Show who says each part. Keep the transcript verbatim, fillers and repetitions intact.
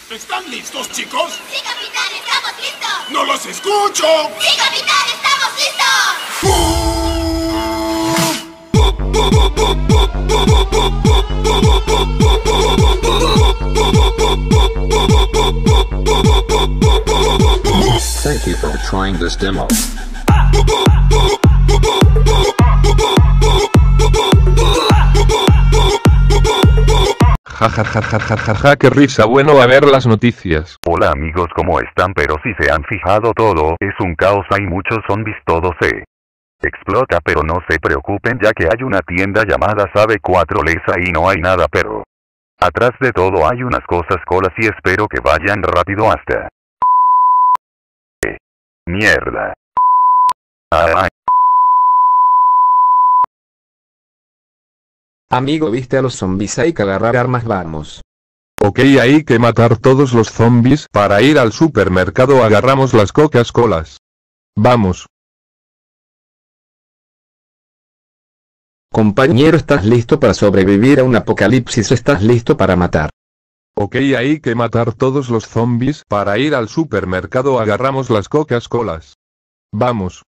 Speaker 1: ¿Están listos, chicos?
Speaker 2: ¡Sí, capitán! ¡Estamos listos!
Speaker 1: ¡No los escucho!
Speaker 2: ¡Sí, capitán! ¡Estamos
Speaker 3: listos! Thank you for trying this demo.
Speaker 4: Ja ja ja ja ja ja ja, qué risa, bueno a ver las noticias.
Speaker 5: Hola amigos, ¿cómo están? Pero si se han fijado, todo es un caos, hay muchos zombies, todo se explota, pero no se preocupen ya que hay una tienda llamada Sabe cuatro Lesa y no hay nada, pero atrás de todo hay unas cosas colas y espero que vayan rápido hasta... ¿Qué? Mierda. Ay.
Speaker 6: Amigo, ¿viste a los zombies? Hay que agarrar armas, vamos.
Speaker 4: Ok, hay que matar todos los zombies. Para ir al supermercado agarramos las Coca-Colas. Vamos.
Speaker 6: Compañero, ¿estás listo para sobrevivir a un apocalipsis o estás listo para matar?
Speaker 4: Ok, hay que matar todos los zombies. Para ir al supermercado agarramos las Coca-Colas. Vamos.